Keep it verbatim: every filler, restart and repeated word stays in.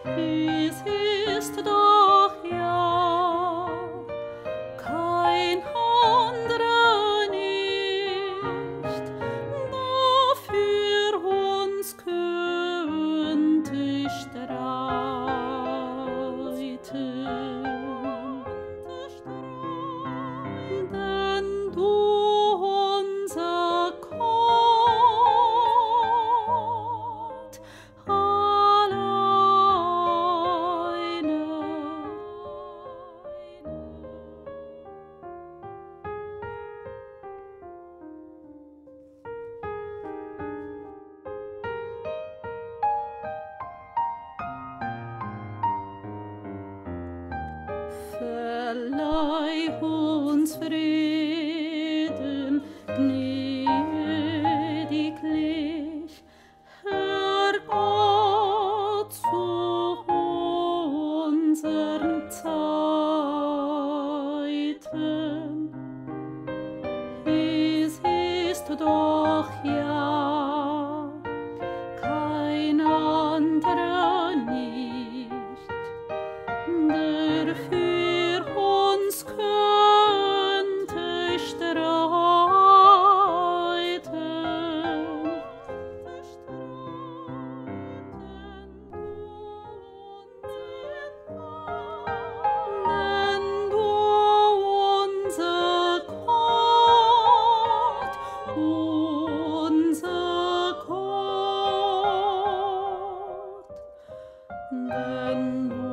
Es ist doch ja kein anderer nicht, der für uns könnte streiten. Denn du, unser Gott, alleine. Verleih uns Frieden, gnädiglich, Herr Gott, zu unseren Zeiten. Es ist doch ja kein anderer nicht, der für uns könnte streiten. Denn du, unser Gott, unser Gott, denn du